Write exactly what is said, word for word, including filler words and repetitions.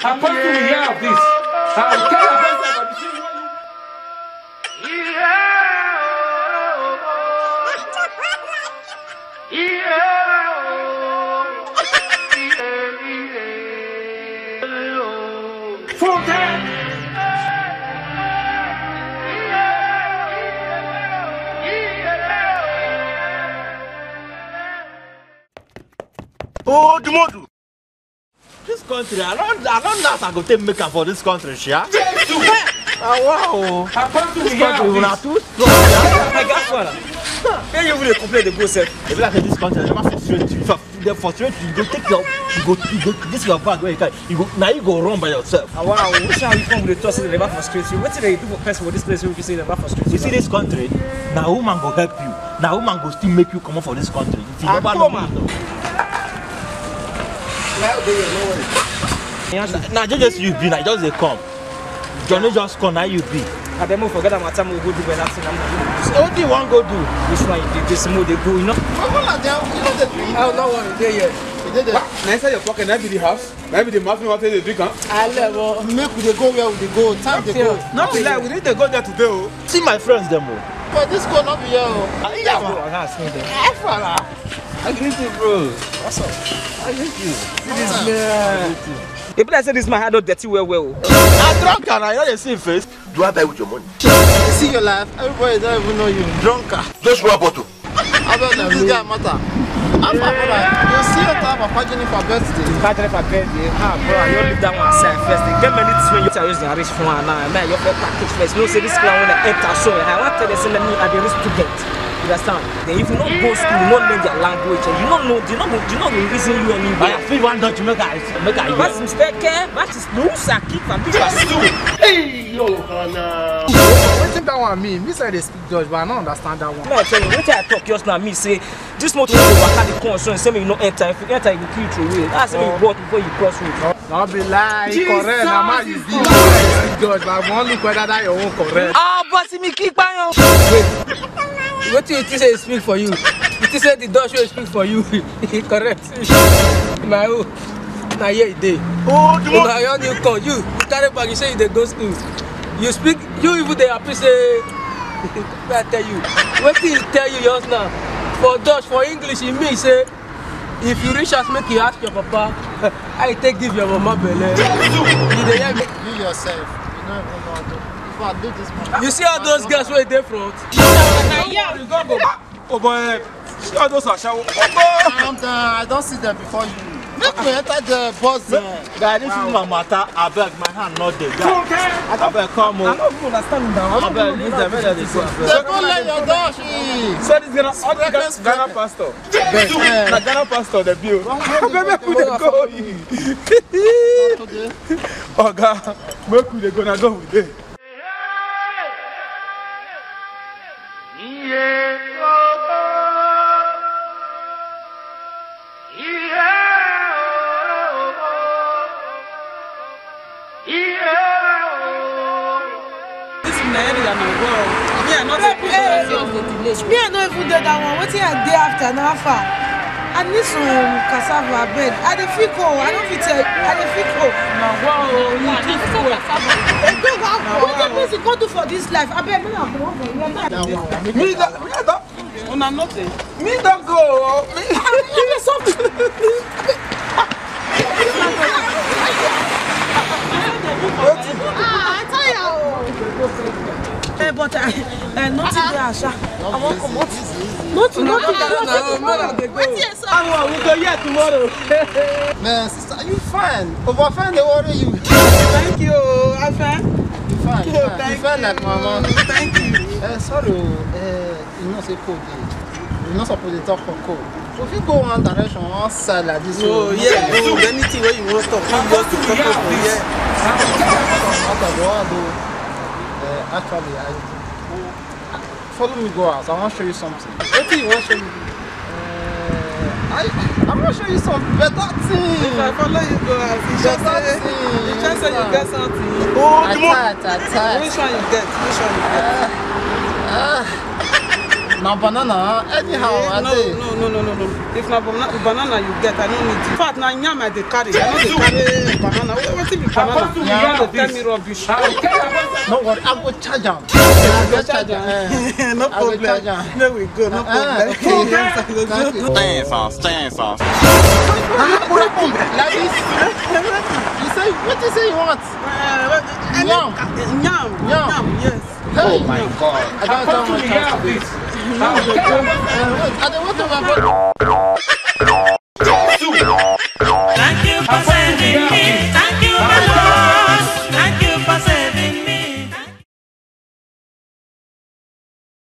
I'm going to hear of this. I'll tell you about this. Oh, Dumodu! This country, I don't, I don't know if I go take make up for this country, yeah? Ah, wow! I'm going to This hear country, of we this. are too strong, yeah? I got one. Then you will complain the go self. If you like this country, they never frustrate you. If they frustrate you, you go take your, you go, you go, this your bag where you can, you go, now you go run by yourself. Ah, wow, which how you come with the toss they never frustrate you? What did they do for person for this place where you say they never frustrate you? You see this country, now woman go help you. Now woman go still make you come out for this country. If you Ah, never come know, on. no. Now just you be, now just they come. Johnny just come, now you be. I don't forget that my time we go do when that's in So what do you want to go do? this one, this mode they go, you know. I don't know what you did yet. Now inside your pocket, now be the house. Now be the muffin water they drink, huh? I level. Make we go where we go. Time they go. Not be like, we need to go there today, oh. See my friends them. Oh. But this go not be here. Yeah, man. I can't see them. I greet you, bro. What's up? I greet you. This man. If I say this man had no dirty well well. I'm drunk and I know they see face. Do I buy with your money? You see your life. Everybody don't even know you. Drunker. Just one bottle. I don't know this guy matter. I'm a brother. You see your time of pageant for birthday. Pageant for birthday. Ah, bro, you leave that one aside first. Get many things when you tell us the rich for one now. Man, you first package first. No say this clown when I enter so. I want to tell you me at the risk to get. You understand? Then if you not go school, you not learn their language, and you don't know, you not you not going reason you anywhere. I feel one don't you make a make a What's mistake? What is loose? I keep and people are stupid. Hey, yo, Hannah. What think that one mean? Me say they speak Dutch, but I don't understand that one. No, I tell you, what I talk just now, me say this motor will back at the conscience. Say me you no enter. If you enter, you kill through way. That's how you bought before you cross road. Not be lie, correct. Now man you speak Dutch, but I want look whether that your own correct. Ah, but me keep on. What you say he speak for you? You say the Dutch will speak for you. Correct. My own. Now here it is. Oh, the Now you new come. You carry bag. You say you dey go school. You speak. You even dey appreciate. I tell you. What he tell you just now? For Dutch, for English, it means say if you reach us, make you ask your papa. I take give your mama belle. You dey hear me? You yourself. You don't even know how to. If I do this man. You see all those girls where they front? Oh boy, see all those are shower. Calm down. I don't see them before you. Make me enter the bus there. guy, this is my matter. I beg my hand not there. I beg come on. I don't even understand now. I beg leave them where they go. They don't let your Dutch. So this Ghana, all the Ghana pastor. Na Ghana pastor the bill. Baby, we dey go. Oga, make we dey go na go we dey. Me, I don't even do that one. What I day after now far? I need some cassava bed. I dey feel cold. I don't fit tell. I dey feel cold. Now wow, you keep cool. What the person go do for this life? I beg me now. Come on, me. Me that, me that. Una nothing. Me don't go. Me. Give me something. Ah, I tell you. Eh, but I, eh, nothing there, Asha. I want come out. Nothing, nothing. I will go here tomorrow. Man, sister, you fine. Over fine, they worry you. Thank you. I'm fine. You fine. You fine, Thank you fine like mama. Thank you. Uh, sorry, uh, you know say cold. You're not supposed to talk for cold. So if you go one direction, one side like this. Oh yeah, go anything where you want to talk. You want to talk for here. Uh, actually, I follow me go out. I want to show you something. What do you want to show me? Uh, I I want to show you some better thing. If I follow you go out, you just say you just say you get something. Oh, I the tired, I tired. Which one you get? Which one you get? Uh, uh, Now banana, anyhow, I no, say. no, no, no, no, no. If na banana, banana you get, I don't need it. In fact, na yam I dey carry. I no dey carry banana. What what if be banana? You yeah. Tell me rubbish. No worry, I go charge him. I go charge am. No problem. There we go. No problem. Stay fast, stay fast. Like this. You say, what you say you want? Yam. Yam. Yam. Yes. Oh my God. I don't know what to do. I don't want to